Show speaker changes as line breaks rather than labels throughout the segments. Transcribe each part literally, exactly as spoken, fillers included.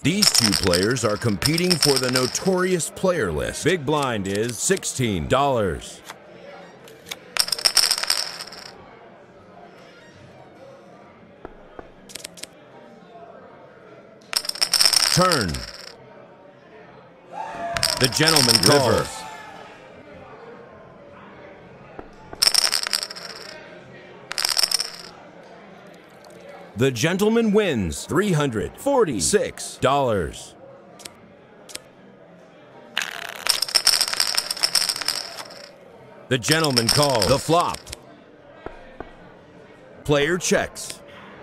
These two players are competing for the notorious player list. Big blind is sixteen dollars. Turn. The gentleman calls. River. The gentleman wins three hundred forty-six dollars. The gentleman calls. The flop. Player checks.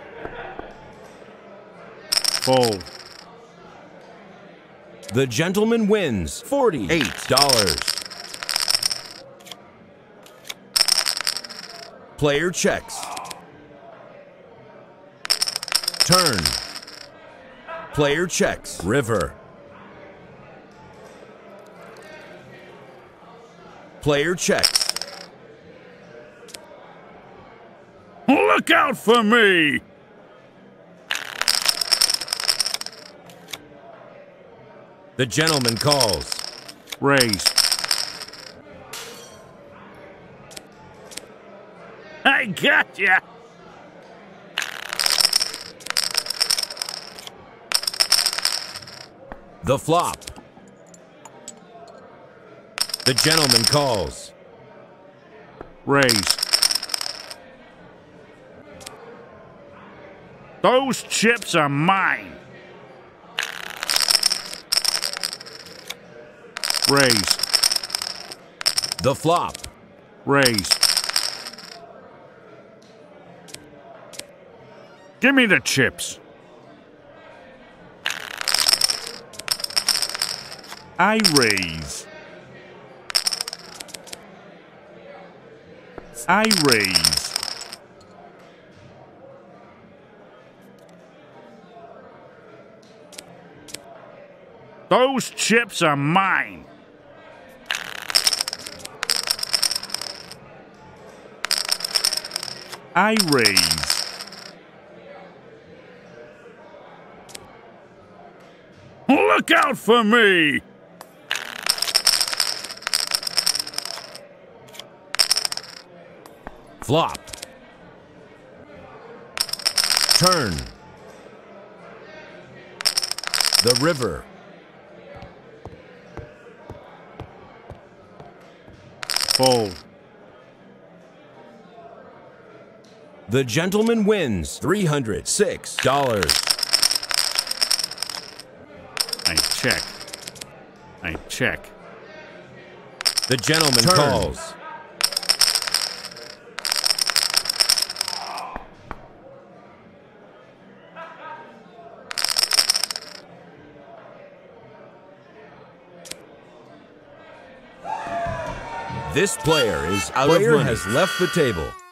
Fold.
The gentleman wins forty-eight dollars. Player checks. Turn. Player checks. River. Player checks.
Look out for me!
The gentleman calls.
Raise. I got ya!
The flop. The gentleman calls.
Raise. Those chips are mine. Raise.
The flop.
Raise. Give me the chips. I raise. I raise. Those chips are mine. I raise. Look out for me!
Flop. Turn. The river.
Fold.
The gentleman wins three hundred six dollars.
I check. I check.
The gentleman
Turn.
calls. This player is out player of money. Has left the table.